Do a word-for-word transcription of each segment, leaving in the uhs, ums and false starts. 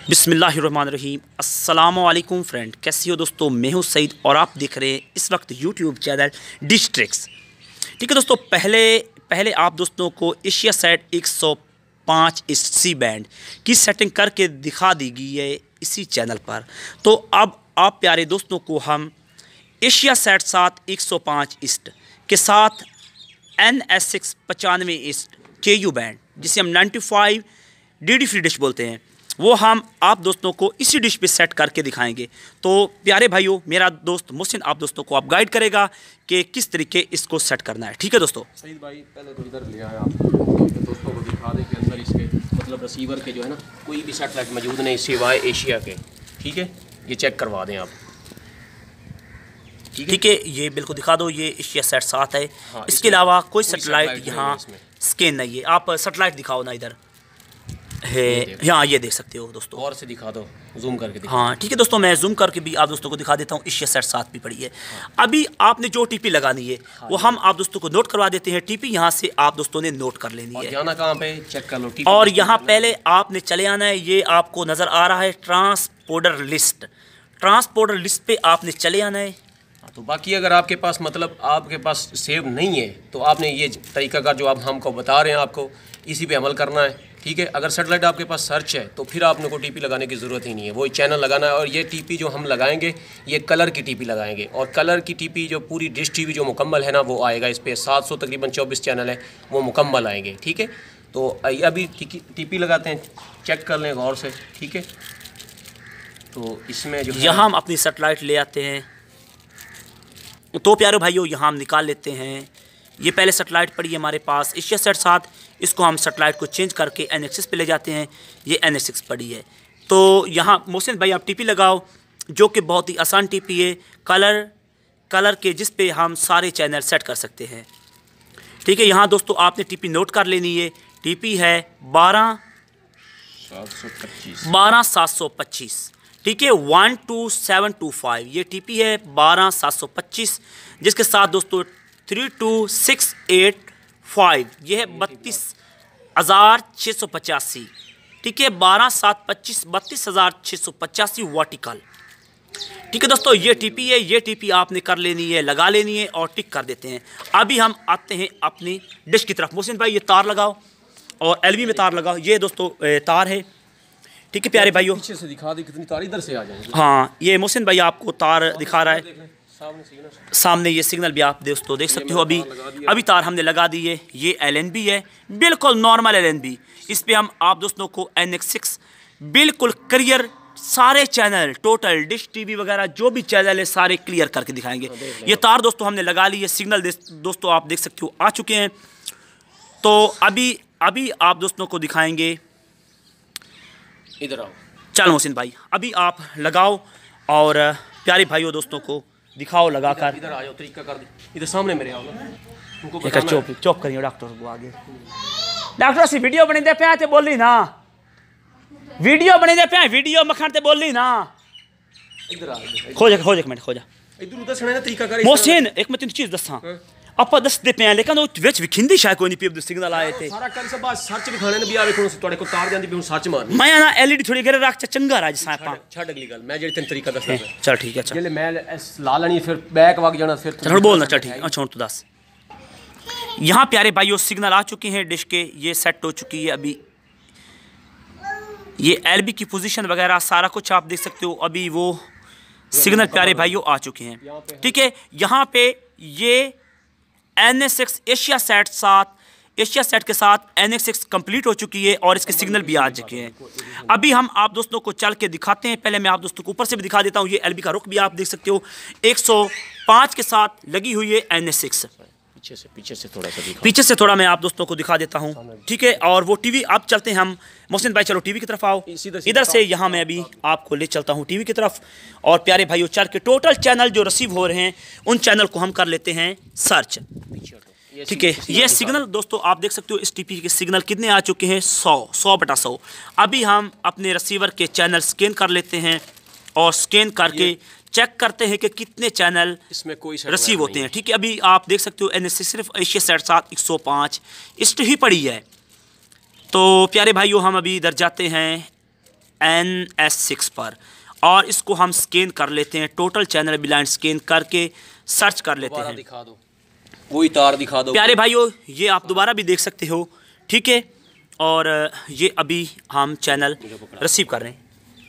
बिस्मिल्लाहिर्रहमानिर्रहीम। अस्सलामुअलैकुम फ्रेंड, कैसी हो दोस्तों? मैं हूं सईद और आप देख रहे हैं इस वक्त यूट्यूब चैनल डिश ट्रिक्स। ठीक है दोस्तों, पहले पहले आप दोस्तों को एशिया सेट एक सौ पाँच सी बैंड की सेटिंग करके दिखा दी गई है इसी चैनल पर। तो अब आप प्यारे दोस्तों को हम एशिया सेट सात एक सौ पाँच ईस्ट के साथ एन एस सिक्स पचानवे ईस्ट के यू बैंड, जिसे हम ninety five D D free dish बोलते हैं, वो हम आप दोस्तों को इसी डिश पे सेट करके दिखाएंगे। तो प्यारे भाइयों, मेरा दोस्त मोहसिन आप दोस्तों को आप गाइड करेगा कि किस तरीके इसको सेट करना है। ठीक है दोस्तों? सईद भाई, पहले तो इधर लिया है आप दोस्तों को दिखा दें कि अंदर इसके मतलब रिसीवर के जो है ना कोई भी सेटेलाइट मौजूद नहीं सिवाय एशिया के। ठीक है, ये चेक करवा दें आप। ठीक है, ये बिल्कुल दिखा दो, ये एशिया सेट सात है। हाँ, इसके अलावा कोई सेटेलाइट यहाँ स्कैन नहीं है। आप सेटेलाइट दिखाओ ना, इधर है। यहाँ ये देख सकते हो दोस्तों, और से दिखा दो, जूम करके दिखा। हाँ ठीक है दोस्तों, मैं जूम करके भी आप दोस्तों को दिखा देता हूँ। एशिया सेट सात भी पड़ी है। हाँ। अभी आपने जो टीपी लगानी है हाँ, वो हम आप दोस्तों को नोट करवा देते हैं। टीपी यहाँ से आप दोस्तों ने नोट कर लेनी है। जाना कहाँ पे, चेक कर लो। और यहाँ पहले आपने चले आना है। ये आपको नज़र आ रहा है ट्रांसपोर्टर लिस्ट। ट्रांसपोर्टर लिस्ट पे आपने चले आना है। तो बाकी अगर आपके पास मतलब आपके पास सेव नहीं है तो आपने ये तरीका का जो आप हमको बता रहे हैं आपको इसी पे अमल करना है। ठीक है, अगर सेटेलाइट आपके पास सर्च है तो फिर आपने को टीपी लगाने की ज़रूरत ही नहीं है, वही चैनल लगाना है। और ये टीपी जो हम लगाएंगे ये कलर की टीपी लगाएंगे, और कलर की टीपी जो पूरी डिश टीवी जो मुकम्मल है ना वो आएगा। इस पर सात सौ तकरीबन चौबीस चैनल है, वो मुकम्मल आएंगे। ठीक है, तो अभी टीपी लगाते हैं, चेक कर लें गौर से। ठीक है, तो इसमें जो यहाँ हम अपनी सेटेलाइट ले आते हैं। तो प्यारे भाइयों, यहाँ हम निकाल लेते हैं। ये पहले सेटेलाइट पड़ी है हमारे पास एशिया सेट सात। इसको हम सेटेलाइट को चेंज करके एन एस सिक्स पे ले जाते हैं। ये एन एस सिक्स पड़ी है। तो यहाँ मोहसिन भाई आप टीपी लगाओ, जो कि बहुत ही आसान टीपी है, कलर कलर के, जिस पे हम सारे चैनल सेट कर सकते हैं। ठीक है, यहाँ दोस्तों आपने टीपी नोट कर लेनी है। टीपी है बारह बारह सात सौ पच्चीस। ठीक है, one two seven two five ये टीपी है बारह सात सौ पच्चीस, जिसके साथ दोस्तों three two six eight five ये है बत्तीस हज़ार छः सौ पचासी। ठीक है, बारह सात पच्चीस बत्तीस हज़ार छः सौ पचासी वर्टिकल। ठीक है दोस्तों, ये टीपी है। ये टीपी आपने कर लेनी है, लगा लेनी है और टिक कर देते हैं। अभी हम आते हैं अपनी डिश की तरफ। मोहसिन भाई ये तार लगाओ और एलबी में तार लगाओ। ये दोस्तों तार है। ठीक है प्यारे भाइयों, पीछे से दिखा दे कितनी तार इधर से आ जाएंगे। हाँ, ये मोहसिन भाई आपको तार दिखा रहा है सामने। ये सिग्नल भी आप दोस्तों देख सकते हो। अभी अभी तार हमने लगा दी है। ये एल एन बी है, बिल्कुल नॉर्मल एल एन बी। इस पे हम आप दोस्तों को एन एक्स सिक्स बिल्कुल क्लियर सारे चैनल, टोटल डिश टीवी वगैरह जो भी चैनल है सारे क्लियर करके दिखाएंगे। ये तार दोस्तों हमने लगा ली है। सिग्नल दोस्तों आप देख सकते हो आ चुके हैं। तो अभी अभी आप दोस्तों को दिखाएंगे। इधर आओ। चलो मोहसिन भाई, अभी आप लगाओ और प्यारे भाइयों दोस्तों को दिखाओ लगाकर। इधर आ जाओ, तरीका कर दे। इधर सामने मेरे आओ ना, उनको एक चौप चौप करिए डॉक्टर को आगे। डॉक्टर सी वीडियो बनी दे पे ते बोली ना, वीडियो बनी दे पे वीडियो मखन ते बोली ना। इधर आ, खोज खोज एक मिनट खोजा। इधर दसना ना तरीका कर। मोहसिन एक मैं तेन चीज दसा, ਆਪਾਂ ਦੱਸਦੇ ਪਏ ਆ ਲੇਕਿन ਉਹ ਵਿੱਚ ਵਿਖਿੰਦੀ ਸ਼ਾਇਦ ਕੋਈ ਨਹੀਂ ਪੀ ਸਿਗਨਲ ਆਏ ਤੇ ਸਾਰਾ ਕਰ ਸਭ ਸਰਚ ਵਿਖਾਣੇ ਨੇ ਵੀ ਆ ਵੇਖੋ ਤੁਹਾਡੇ ਕੋਲ ਤਾਰ ਜਾਂਦੀ ਵੀ ਹੁਣ ਸਰਚ ਮਾਰਨੀ। ਮੈਂ ਨਾ ਐਲਈਡੀ ਥੋੜੀ ਗਰੇ ਰੱਖ ਚ ਚੰਗਾ ਰਾਜ ਸਾਂ ਆਪਾਂ ਛੱਡ ਅਗਲੀ ਗੱਲ, ਮੈਂ ਜਿਹੜੀ ਤੈਨੂੰ ਤਰੀਕਾ ਦੱਸਦਾ ਪਿਆ। ਚਲ ਠੀਕ ਹੈ। ਚਲ ਜਿਹੜੇ ਮੈਂ ਲਾ ਲੈਣੀ ਫਿਰ ਬੈਕ ਵਗ ਜਾਣਾ ਫਿਰ चल बोलना। चल ठीक है, अच्छा तो दस। यहाँ प्यारे भाइयों सिग्नल आ चुके हैं डिश के, ये सेट हो चुकी है। अभी ये एलबी की पोजीशन वगैरह सारा कुछ आप देख सकते हो। अभी वो सिग्नल प्यारे भाइयों आ चुके हैं। ठीक है, यहाँ पे ये N S six Asia Sat सात एशिया सेट के साथ एन एस सिक्स कंप्लीट हो चुकी है और इसके सिग्नल भी आ चुके हैं। अभी हम आप दोस्तों को चल के दिखाते हैं। पहले मैं आप दोस्तों को ऊपर से भी दिखा देता हूँ। ये एलबी का रुख भी आप देख सकते हो एक सौ पाँच के साथ लगी हुई है एन एस सिक्स। पीछे से पीछे से थोड़ा सा दिखा पीछे से थोड़ा मैं आप दोस्तों को दिखा देता हूँ। ठीक है, और वो टीवी अब चलते हैं हम। मोहसिन भाई चलो टीवी की तरफ आओ। इधर से यहाँ मैं अभी आपको ले चलता हूँ टीवी की तरफ। और प्यारे भाइयों चल के टोटल चैनल जो रिसीव हो रहे हैं उन चैनल को हम कर लेते हैं सर्च। ठीक है, ये सिग्नल दोस्तों आप देख सकते हो। इस टीपी के सिग्नल कितने आ चुके हैं? सौ सौ बटा सौ। अभी हम अपने रिसीवर के चैनल स्कैन कर लेते हैं और स्कैन करके चेक करते हैं कि कितने चैनल इसमें कोई रिसीव होते हैं। ठीक है, अभी आप देख सकते हो एन एस सिर्फ एशिया सेट सात एक सौ पाँच इस्ट ही पड़ी है। तो प्यारे भाइयों हम अभी इधर जाते हैं एन एस सिक्स पर, और इसको हम स्कैन कर लेते हैं। टोटल चैनल ब्लाइंड स्कैन करके सर्च कर लेते हैं। दिखा दो, वही तार दिखा दो प्यारे भाइयों, ये आप दोबारा भी देख सकते हो, ठीक है। और ये अभी हम चैनल रिसीव कर रहे हैं।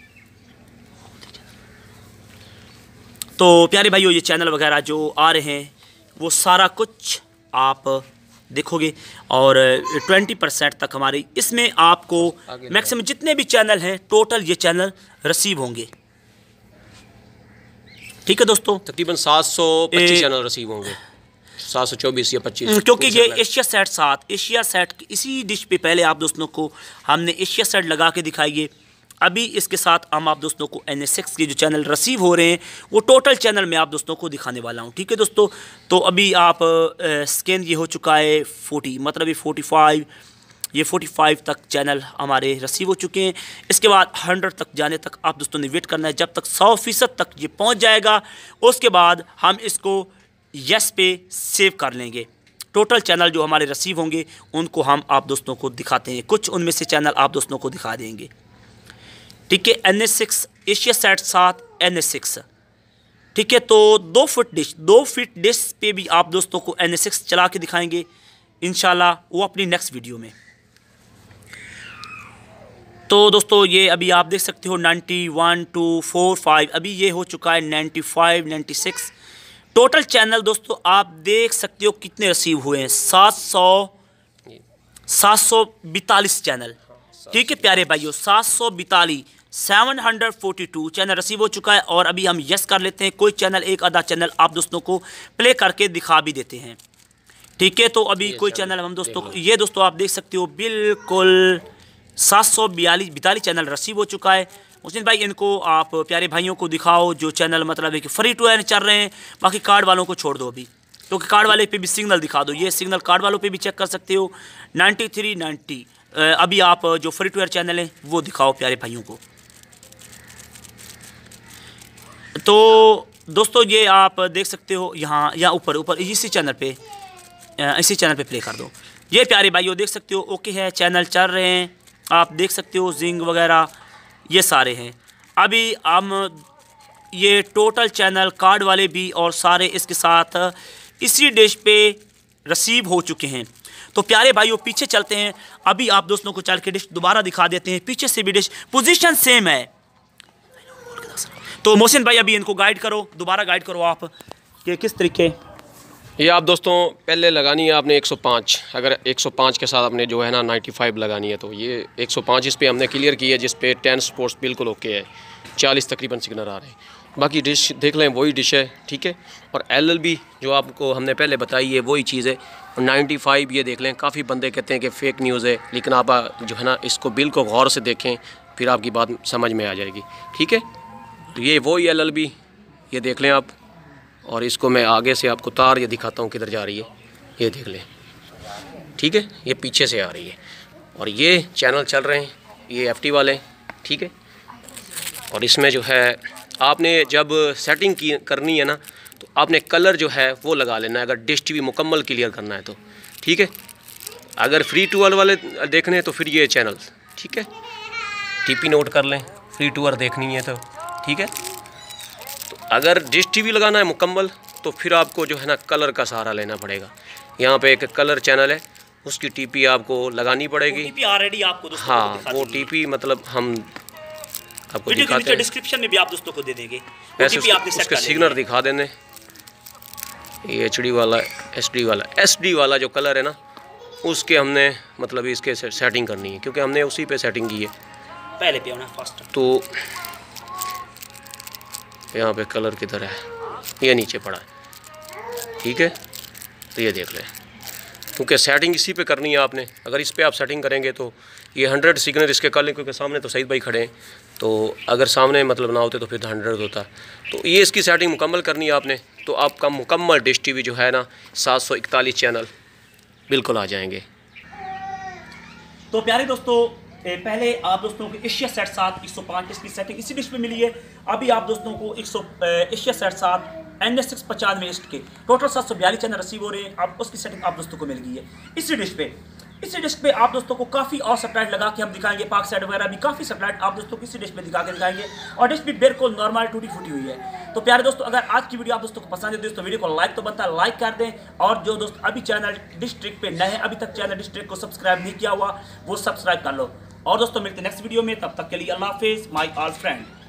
तो प्यारे भाइयों, ये चैनल वगैरह जो आ रहे हैं वो सारा कुछ आप देखोगे, और ट्वेंटी परसेंट तक हमारी इसमें आपको मैक्सिमम जितने भी चैनल हैं टोटल ये चैनल रिसीव होंगे, ठीक है दोस्तों। तकरीबन सात सौ पच्चीस चैनल रिसीव होंगे, सात सौ चौबीस या पच्चीस, क्योंकि ये एशिया सेट सात एशिया सेट इसी डिश पे पहले आप दोस्तों को हमने एशिया सेट लगा के दिखाई है। अभी इसके साथ हम आप दोस्तों को एन एस सिक्स के जो चैनल रिसीव हो रहे हैं वो टोटल चैनल मैं आप दोस्तों को दिखाने वाला हूं, ठीक है दोस्तों। तो अभी आप स्कैन ये हो चुका है फोर्टी, मतलब ये फोर्टी फाइव, ये फोर्टी फाइव तक चैनल हमारे रिसीव हो चुके हैं। इसके बाद हंड्रेड तक जाने तक आप दोस्तों ने वेट करना है, जब तक सौ फीसद तक ये पहुँच जाएगा उसके बाद हम इसको यस पे सेव कर लेंगे। टोटल चैनल जो हमारे रिसीव होंगे उनको हम आप दोस्तों को दिखाते हैं, कुछ उनमें से चैनल आप दोस्तों को दिखा देंगे, ठीक है। N S six Asia Sat सात एन एस सिक्स, ठीक है। तो दो फुट डिश दो फीट डिश पे भी आप दोस्तों को एन एस सिक्स चला के दिखाएंगे इंशाल्लाह, वो अपनी नेक्स्ट वीडियो में। तो दोस्तों ये अभी आप देख सकते हो ninety one two four five, अभी ये हो चुका है ninety five ninety six. Total channel दोस्तों आप देख सकते हो कितने रिसीव हुए हैं, सात सौ सात सौ बितालीस चैनल, ठीक है प्यारे भाइयों, सात सौ बितालीस seven hundred forty two channel receive हो चुका है। और अभी हम यस कर लेते हैं, कोई चैनल एक आधा चैनल आप दोस्तों को प्ले करके दिखा भी देते हैं, ठीक है। तो अभी कोई चैनल हम दोस्तों को, ये दोस्तों आप देख सकते हो बिल्कुल सात सौ बयालीस बितालीस चैनल रिसीव हो चुका है। मुस्लिम भाई इनको आप प्यारे भाइयों को दिखाओ जो चैनल मतलब है कि फ्री टू एयर चल रहे हैं, बाकी कार्ड वालों को छोड़ दो अभी, क्योंकि कार्ड वाले पे भी सिग्नल दिखा दो। ये सिग्नल कार्ड वालों पे भी चेक कर सकते हो, नाइन्टी थ्री नाइन्टी। अभी आप जो फ्री टू एयर चैनल हैं वो दिखाओ प्यारे भाइयों को। तो दोस्तों ये आप देख सकते हो यहाँ यहाँ ऊपर ऊपर इसी चैनल पे इसी चैनल पे प्ले कर दो। ये प्यारे भाइयों देख सकते हो ओके है, चैनल चल रहे हैं, आप देख सकते हो जिंग वगैरह ये सारे हैं। अभी हम ये टोटल चैनल कार्ड वाले भी और सारे इसके साथ इसी डिश पे रिसीव हो चुके हैं। तो प्यारे भाइयों पीछे चलते हैं, अभी आप दोस्तों को चल के डिश दोबारा दिखा देते हैं। पीछे से भी डिश पोजीशन सेम है। तो मोहसिन भाई अभी इनको गाइड करो, दोबारा गाइड करो आप कि किस तरीके। ये आप दोस्तों पहले लगानी है आपने एक सौ पाँच, अगर एक सौ पाँच के साथ आपने जो है ना पचानवे लगानी है, तो ये एक सौ पाँच इस पे हमने क्लियर की है, जिस पे टेन स्पोर्ट्स बिल्कुल ओके है, चालीस तकरीबन सिग्नल आ रहे हैं। बाकी डिश देख लें वही डिश है, ठीक है। और एल एल बी जो आपको हमने पहले बताई है वही चीज़ है। और पचानवे ये देख लें, काफ़ी बंदे कहते हैं कि फ़ेक न्यूज़ है, लेकिन आप जो है ना इसको बिल को गौर से देखें फिर आपकी बात समझ में आ जाएगी, ठीक है। तो ये वही एल एल बी ये देख लें आप, और इसको मैं आगे से आपको तार ये दिखाता हूँ किधर जा रही है, ये देख लें, ठीक है। ये पीछे से आ रही है और ये चैनल चल रहे हैं ये एफ टी वाले, ठीक है। और इसमें जो है आपने जब सेटिंग की करनी है ना, तो आपने कलर जो है वो लगा लेना है, अगर डिश टी वी मुकम्मल क्लियर करना है तो, ठीक है। अगर फ्री टूअर वाले देखने हैं तो फिर ये चैनल, ठीक है, टी पी नोट कर लें, फ्री टूअर देखनी है तो, ठीक है। तो अगर डिश टी वी लगाना है मुकम्मल तो फिर आपको जो है ना कलर का सहारा लेना पड़ेगा। यहाँ पे एक कलर चैनल है, उसकी टीपी आपको लगानी पड़ेगी। टीपी ऑलरेडी आपको दोस्तों हाँ वो टीपी मतलब हम आपको दिखाते हैं, डिस्क्रिप्शन में भी आप दोस्तों को दे देंगे। ऐसे उसके, उसके सिग्नल दिखा देने। ये एच डी वाला एस डी वाला एस डी वाला जो कलर है ना, उसके हमने मतलब इसके सेटिंग करनी है, क्योंकि हमने उसी पे सेटिंग की है पहले पे होना फर्स्ट। तो यहाँ पे कलर किधर है, ये नीचे पड़ा है, ठीक है। तो ये देख लें, क्योंकि सेटिंग इसी पे करनी है आपने। अगर इस पे आप सेटिंग करेंगे तो ये हंड्रेड सिग्नल इसके कर लें, क्योंकि सामने तो सईद भाई खड़े हैं, तो अगर सामने मतलब ना होते तो फिर हंड्रेड होता। तो ये इसकी सेटिंग मुकम्मल करनी है आपने, तो आपका मुकम्मल डिश टी वी जो है ना सात सौ इकतालीस चैनल बिल्कुल आ जाएंगे। तो प्यारे दोस्तों पहले आप दोस्तों को एशिया सेट सात एक सौ पाँच इसकी सेटिंग इसी डिश पे मिली है। अभी आप दोस्तों को एक सौ एशिया सेट सात एन एस सिक्स पचानवे ईस्ट के टोटल सात सौ बयालीस चैनल रिसीव हो रहे हैं। अब उसकी सेटिंग आप दोस्तों को मिल गई है इसी डिश पे। इसी डिस्क पे आप दोस्तों को काफ़ी और सैटेलाइट लगा के हम दिखाएंगे, पाक साइड वगैरह भी काफ़ी सैटेलाइट आप दोस्तों को इसी डिस्क पे दिखा के दिखाएंगे। और डिस्क भी बिल्कुल नॉर्मल टूटी फूटी हुई है। तो प्यारे दोस्तों, अगर आज की वीडियो आप दोस्तों को पसंद है दोस्तों, वीडियो को लाइक तो बनता है, लाइक कर दें। और जो दोस्त अभी चैनल डिस्ट्रिक्ट पे नए हैं, अभी तक चैनल डिस्ट्रिक्ट को सब्सक्राइब नहीं किया हुआ, वो सब्सक्राइब कर लो। और दोस्तों मिलते हैं नेक्स्ट वीडियो में, तब तक के लिए अल्लाह हाफिज़ माय ऑल फ्रेंड।